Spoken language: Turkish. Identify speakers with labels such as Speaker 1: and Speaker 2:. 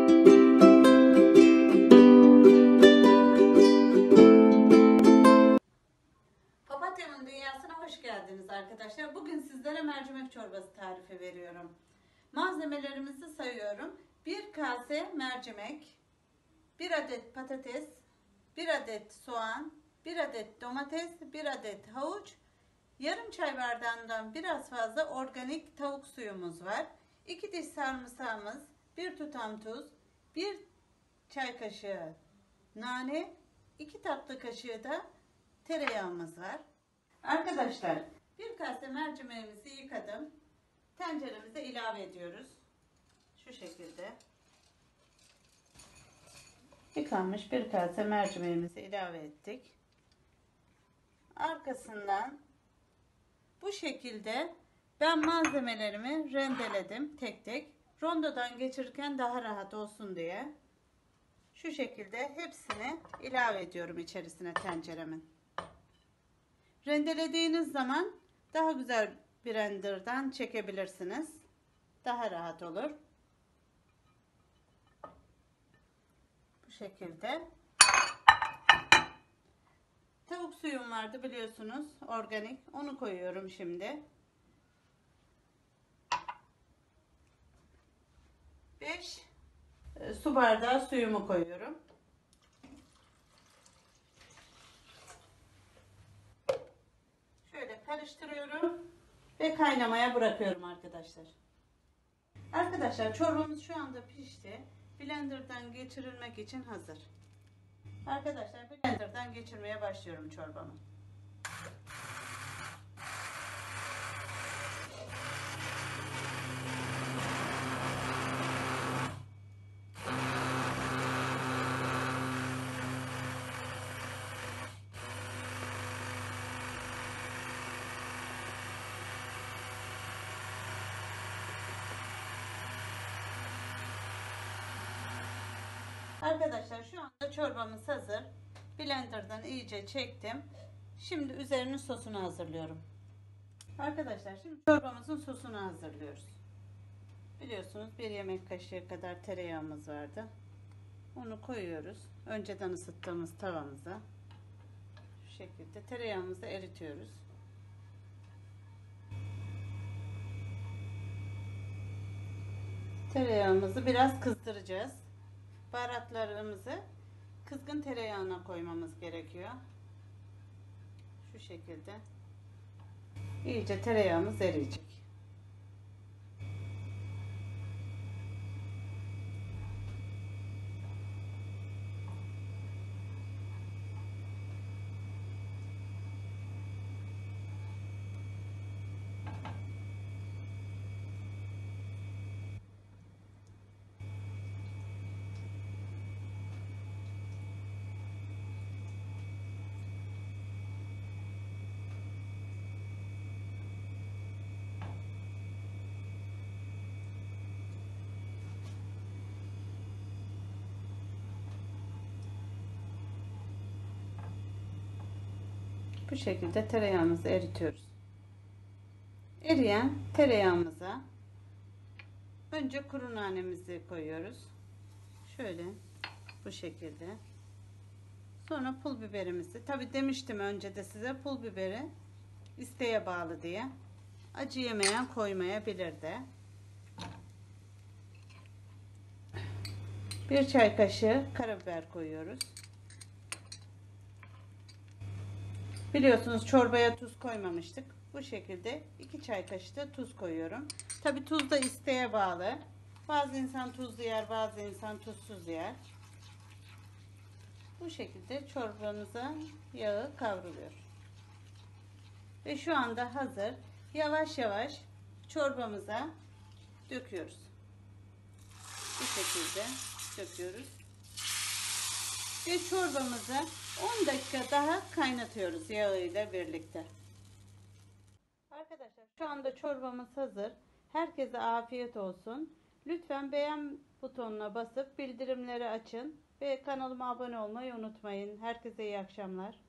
Speaker 1: Papatya'nın dünyasına hoş geldiniz arkadaşlar. Bugün sizlere mercimek çorbası tarifi veriyorum. Malzemelerimizi sayıyorum. 1 kase mercimek, 1 adet patates, 1 adet soğan, 1 adet domates, 1 adet havuç, yarım çay bardağından biraz fazla organik tavuk suyumuz var. 2 diş sarımsağımız, 1 tutam tuz, 1 çay kaşığı nane, 2 tatlı kaşığı da tereyağımız var. Arkadaşlar, 1 kase mercimeğimizi yıkadım. Tenceremize ilave ediyoruz. Şu şekilde. Yıkanmış 1 kase mercimeğimizi ilave ettik. Arkasından bu şekilde ben malzemelerimi rendeledim tek tek. Rondodan geçirirken daha rahat olsun diye. Şu şekilde hepsini ilave ediyorum içerisine tenceremin. Rendelediğiniz zaman daha güzel blenderdan çekebilirsiniz. Daha rahat olur. Bu şekilde. Tavuk suyum vardı biliyorsunuz, organik. Onu koyuyorum şimdi. 5 su bardağı suyumu koyuyorum. Şöyle karıştırıyorum ve kaynamaya bırakıyorum arkadaşlar. Arkadaşlar çorbamız şu anda pişti. Blenderdan geçirilmek için hazır. Arkadaşlar blenderdan geçirmeye başlıyorum çorbamı. Arkadaşlar şu anda çorbamız hazır. Blenderdan iyice çektim. Şimdi üzerinin sosunu hazırlıyorum. Arkadaşlar şimdi çorbamızın sosunu hazırlıyoruz. Biliyorsunuz 1 yemek kaşığı kadar tereyağımız vardı. Onu koyuyoruz. Önceden ısıttığımız tavamıza. Şu şekilde tereyağımızı eritiyoruz. Tereyağımızı biraz kızdıracağız. Baharatlarımızı kızgın tereyağına koymamız gerekiyor. Şu şekilde. İyice tereyağımız eriyecek. Bu şekilde tereyağımızı eritiyoruz. Eriyen tereyağımıza önce kuru nanemizi koyuyoruz. Şöyle bu şekilde. Sonra pul biberimizi. Tabi demiştim önce de size pul biberi isteğe bağlı diye. Acı yemeyen koymayabilir de. 1 çay kaşığı karabiber koyuyoruz. Biliyorsunuz çorbaya tuz koymamıştık. Bu şekilde 2 çay kaşığı da tuz koyuyorum. Tabi tuz da isteğe bağlı. Bazı insan tuzlu yer, bazı insan tuzsuz yer. Bu şekilde çorbamıza yağı kavruluyor. Ve şu anda hazır. Yavaş yavaş çorbamıza döküyoruz. Bu şekilde döküyoruz. Ve çorbamızı 10 dakika daha kaynatıyoruz yağıyla birlikte. Arkadaşlar şu anda çorbamız hazır. Herkese afiyet olsun. Lütfen beğen butonuna basıp bildirimleri açın ve kanalıma abone olmayı unutmayın. Herkese iyi akşamlar.